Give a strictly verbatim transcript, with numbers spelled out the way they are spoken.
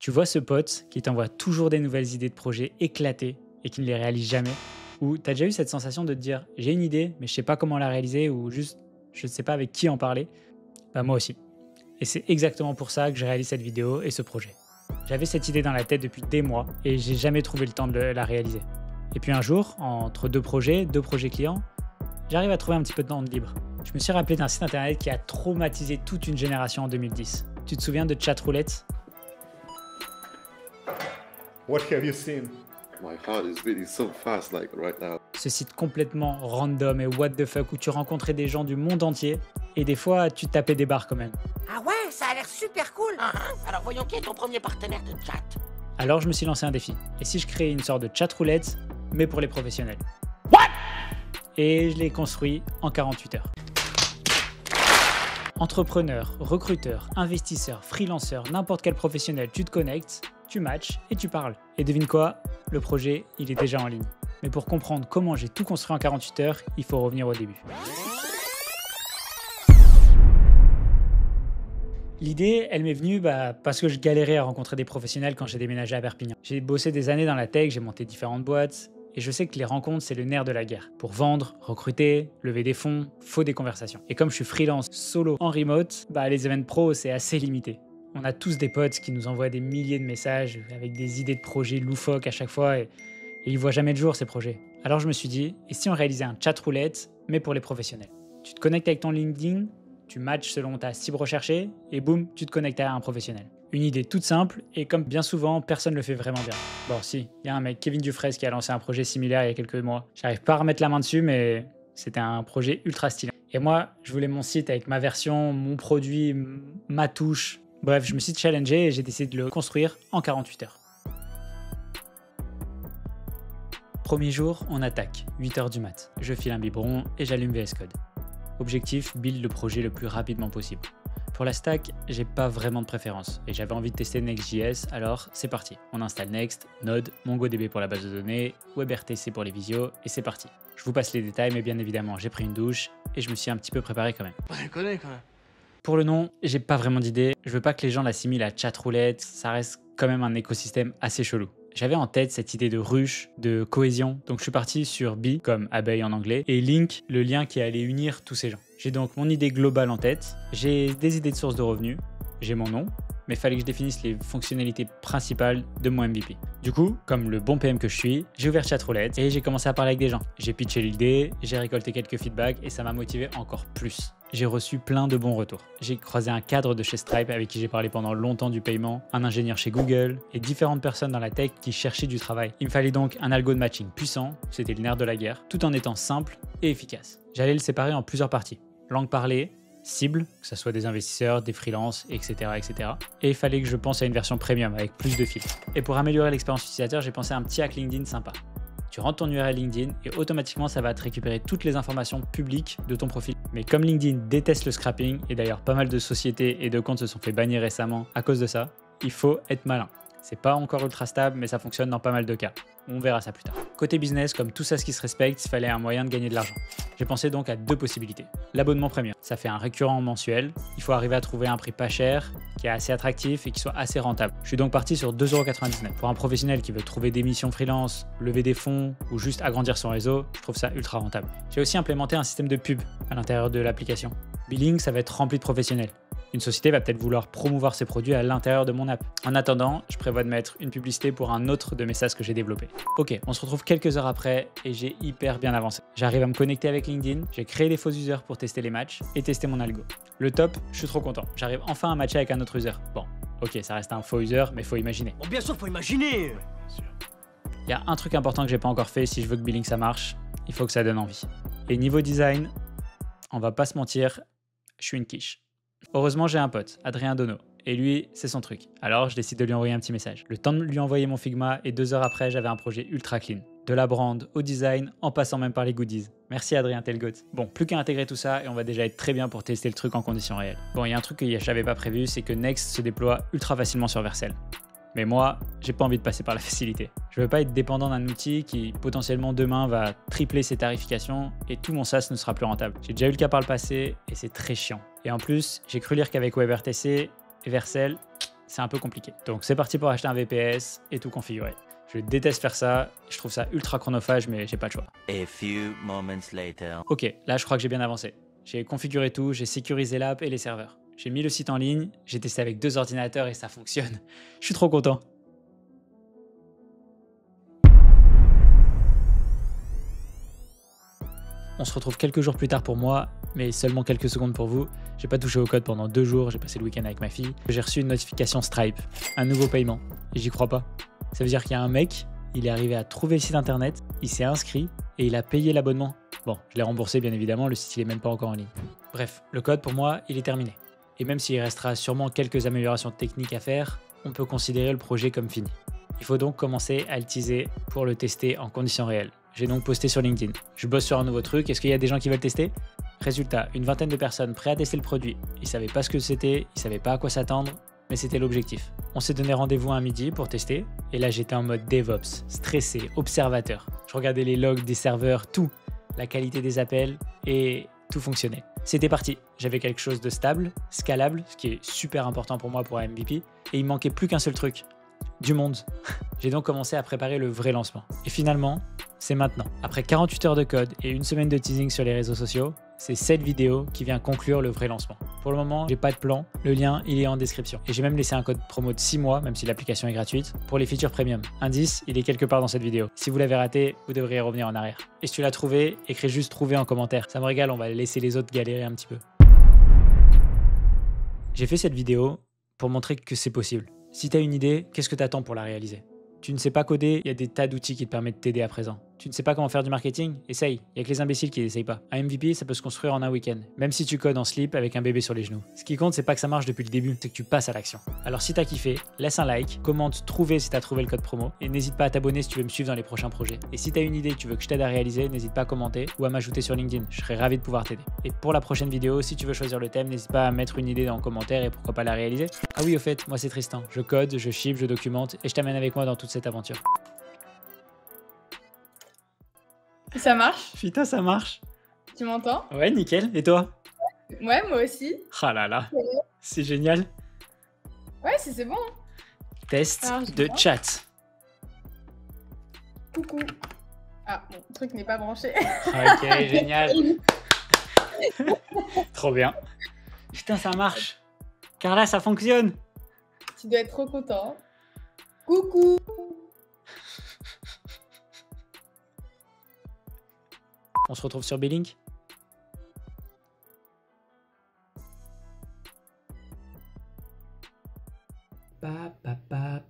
Tu vois ce pote qui t'envoie toujours des nouvelles idées de projets éclatées et qui ne les réalise jamais? Ou t'as déjà eu cette sensation de te dire j'ai une idée mais je sais pas comment la réaliser ou juste je ne sais pas avec qui en parler? Bah moi aussi. Et c'est exactement pour ça que je réalise cette vidéo et ce projet. J'avais cette idée dans la tête depuis des mois et j'ai jamais trouvé le temps de la réaliser. Et puis un jour, entre deux projets, deux projets clients, j'arrive à trouver un petit peu de temps libre. Je me suis rappelé d'un site internet qui a traumatisé toute une génération en deux mille dix. Tu te souviens de Chatroulette? What have you seen? My heart is beating so fast like right now. Ce site complètement random et what the fuck où tu rencontrais des gens du monde entier et des fois tu tapais des barres quand même. Ah ouais, ça a l'air super cool. Uh-huh. Alors voyons qui est ton premier partenaire de chat. Alors je me suis lancé un défi. Et si je créais une sorte de chatroulette, mais pour les professionnels? What? Et je l'ai construit en quarante-huit heures. Entrepreneur, recruteur, investisseur, freelanceur, n'importe quel professionnel, tu te connectes, tu matches et tu parles. Et devine quoi? Le projet, il est déjà en ligne. Mais pour comprendre comment j'ai tout construit en quarante-huit heures, il faut revenir au début. L'idée, elle m'est venue bah, parce que je galérais à rencontrer des professionnels quand j'ai déménagé à Perpignan. J'ai bossé des années dans la tech, j'ai monté différentes boîtes, et je sais que les rencontres, c'est le nerf de la guerre. Pour vendre, recruter, lever des fonds, faut des conversations. Et comme je suis freelance solo en remote, bah, les events pro, c'est assez limité. On a tous des potes qui nous envoient des milliers de messages avec des idées de projets loufoques à chaque fois, et, et ils voient jamais le jour ces projets. Alors je me suis dit, et si on réalisait un chat roulette, mais pour les professionnels? Tu te connectes avec ton LinkedIn, tu matches selon ta cible recherchée, et boum, tu te connectes à un professionnel. Une idée toute simple, et comme bien souvent, personne ne le fait vraiment bien. Bon si, il y a un mec, Kevin Dufresne, qui a lancé un projet similaire il y a quelques mois. J'arrive pas à remettre la main dessus, mais c'était un projet ultra stylé. Et moi, je voulais mon site avec ma version, mon produit, ma touche. Bref, je me suis challengé et j'ai décidé de le construire en quarante-huit heures. Premier jour, on attaque, huit heures du mat. Je file un biberon et j'allume V S Code. Objectif, build le projet le plus rapidement possible. Pour la stack, j'ai pas vraiment de préférence et j'avais envie de tester Next.js, alors c'est parti. On installe Next, Node, MongoDB pour la base de données, WebRTC pour les visios et c'est parti. Je vous passe les détails, mais bien évidemment, j'ai pris une douche et je me suis un petit peu préparé quand même. Ouais, je connais quand même. Pour le nom, j'ai pas vraiment d'idée. Je veux pas que les gens l'assimilent à chatroulette, ça reste quand même un écosystème assez chelou. J'avais en tête cette idée de ruche, de cohésion, donc je suis parti sur Bee, comme abeille en anglais, et Link, le lien qui allait unir tous ces gens. J'ai donc mon idée globale en tête, j'ai des idées de sources de revenus, j'ai mon nom, mais il fallait que je définisse les fonctionnalités principales de mon M V P. Du coup, comme le bon P M que je suis, j'ai ouvert Chatroulette et j'ai commencé à parler avec des gens. J'ai pitché l'idée, j'ai récolté quelques feedbacks et ça m'a motivé encore plus. J'ai reçu plein de bons retours. J'ai croisé un cadre de chez Stripe avec qui j'ai parlé pendant longtemps du paiement, un ingénieur chez Google et différentes personnes dans la tech qui cherchaient du travail. Il me fallait donc un algo de matching puissant, c'était le nerf de la guerre, tout en étant simple et efficace. J'allais le séparer en plusieurs parties. Langue parlée, cible, que ce soit des investisseurs, des freelances, et cetera, et cetera. Et il fallait que je pense à une version premium avec plus de filtres. Et pour améliorer l'expérience utilisateur, j'ai pensé à un petit hack LinkedIn sympa. Tu rentres ton U R L LinkedIn et automatiquement ça va te récupérer toutes les informations publiques de ton profil. Mais comme LinkedIn déteste le scrapping, et d'ailleurs pas mal de sociétés et de comptes se sont fait bannir récemment à cause de ça, il faut être malin. C'est pas encore ultra stable, mais ça fonctionne dans pas mal de cas. On verra ça plus tard. Côté business, comme tout ça ce qui se respecte, il fallait un moyen de gagner de l'argent. J'ai pensé donc à deux possibilités. L'abonnement premium, ça fait un récurrent mensuel. Il faut arriver à trouver un prix pas cher, qui est assez attractif et qui soit assez rentable. Je suis donc parti sur deux euros quatre-vingt-dix-neuf. Pour un professionnel qui veut trouver des missions freelance, lever des fonds ou juste agrandir son réseau, je trouve ça ultra rentable. J'ai aussi implémenté un système de pub à l'intérieur de l'application. Billing, ça va être rempli de professionnels. Une société va peut-être vouloir promouvoir ses produits à l'intérieur de mon app. En attendant, je prévois de mettre une publicité pour un autre de mes SaaS que j'ai développé. Ok, on se retrouve quelques heures après et j'ai hyper bien avancé. J'arrive à me connecter avec LinkedIn, j'ai créé des faux users pour tester les matchs et tester mon algo. Le top, je suis trop content. J'arrive enfin à matcher avec un autre user. Bon, ok, ça reste un faux user, mais faut imaginer. Bon, bien sûr, faut imaginer. Il y a un truc important que j'ai pas encore fait si je veux que Billing ça marche, il faut que ça donne envie. Et niveau design, on va pas se mentir, je suis une quiche. Heureusement, j'ai un pote, Adrien Donneau, et lui, c'est son truc. Alors, je décide de lui envoyer un petit message. Le temps de lui envoyer mon Figma, et deux heures après, j'avais un projet ultra clean. De la brand au design, en passant même par les goodies. Merci Adrien, t'es le goat. Bon, plus qu'à intégrer tout ça, et on va déjà être très bien pour tester le truc en conditions réelles. Bon, il y a un truc que j'avais pas prévu, c'est que Next se déploie ultra facilement sur Vercel. Mais moi, j'ai pas envie de passer par la facilité. Je veux pas être dépendant d'un outil qui, potentiellement demain, va tripler ses tarifications et tout mon SaaS ne sera plus rentable. J'ai déjà eu le cas par le passé et c'est très chiant. Et en plus, j'ai cru lire qu'avec WebRTC et Vercel, c'est un peu compliqué. Donc c'est parti pour acheter un V P S et tout configurer. Je déteste faire ça, je trouve ça ultra chronophage, mais j'ai pas le choix. A few moments later. Ok, là je crois que j'ai bien avancé. J'ai configuré tout, j'ai sécurisé l'app et les serveurs. J'ai mis le site en ligne, j'ai testé avec deux ordinateurs et ça fonctionne. Je suis trop content. On se retrouve quelques jours plus tard pour moi, mais seulement quelques secondes pour vous. J'ai pas touché au code pendant deux jours, j'ai passé le week-end avec ma fille. J'ai reçu une notification Stripe, un nouveau paiement, et j'y crois pas. Ça veut dire qu'il y a un mec, il est arrivé à trouver le site internet, il s'est inscrit et il a payé l'abonnement. Bon, je l'ai remboursé bien évidemment, le site il est même pas encore en ligne. Bref, le code pour moi, il est terminé. Et même s'il restera sûrement quelques améliorations techniques à faire, on peut considérer le projet comme fini. Il faut donc commencer à le teaser pour le tester en conditions réelles. J'ai donc posté sur LinkedIn. Je bosse sur un nouveau truc, est-ce qu'il y a des gens qui veulent tester? Résultat, une vingtaine de personnes prêtes à tester le produit. Ils savaient pas ce que c'était, ils savaient pas à quoi s'attendre, mais c'était l'objectif. On s'est donné rendez-vous à midi pour tester, et là j'étais en mode DevOps, stressé, observateur. Je regardais les logs des serveurs, tout, la qualité des appels, et tout fonctionnait. C'était parti, j'avais quelque chose de stable, scalable, ce qui est super important pour moi pour un M V P, et il me manquait plus qu'un seul truc, du monde. J'ai donc commencé à préparer le vrai lancement. Et finalement, c'est maintenant. Après quarante-huit heures de code et une semaine de teasing sur les réseaux sociaux, c'est cette vidéo qui vient conclure le vrai lancement. Pour le moment, j'ai pas de plan, le lien il est en description. Et j'ai même laissé un code promo de six mois, même si l'application est gratuite, pour les features premium. Indice, il est quelque part dans cette vidéo. Si vous l'avez raté, vous devriez revenir en arrière. Et si tu l'as trouvé, écris juste trouver en commentaire. Ça me régale, on va laisser les autres galérer un petit peu. J'ai fait cette vidéo pour montrer que c'est possible. Si tu as une idée, qu'est-ce que tu attends pour la réaliser? Tu ne sais pas coder, il y a des tas d'outils qui te permettent de t'aider à présent. Tu ne sais pas comment faire du marketing? Essaye, il n'y a que les imbéciles qui n'essayent pas. Un M V P, ça peut se construire en un week-end, même si tu codes en slip avec un bébé sur les genoux. Ce qui compte, c'est pas que ça marche depuis le début, c'est que tu passes à l'action. Alors si t'as kiffé, laisse un like, commente trouver si t'as trouvé le code promo, et n'hésite pas à t'abonner si tu veux me suivre dans les prochains projets. Et si t'as une idée que tu veux que je t'aide à réaliser, n'hésite pas à commenter ou à m'ajouter sur LinkedIn, je serai ravi de pouvoir t'aider. Et pour la prochaine vidéo, si tu veux choisir le thème, n'hésite pas à mettre une idée dans le commentaire et pourquoi pas la réaliser. Ah oui, au fait, moi c'est Tristan, je code, je ship, je documente, et je t'amène avec moi dans toute cette aventure. Ça marche? Putain, ça marche. Tu m'entends? Ouais, nickel. Et toi? Ouais, moi aussi. Ah là là, c'est génial. Ouais, si c'est bon. Test Alors, je de vois. chat. Coucou. Ah, mon truc n'est pas branché. Ok, génial. Trop bien. Putain, ça marche. Carla, ça fonctionne. Tu dois être trop content. Coucou. On se retrouve sur B-Link. Pa, pa, pa,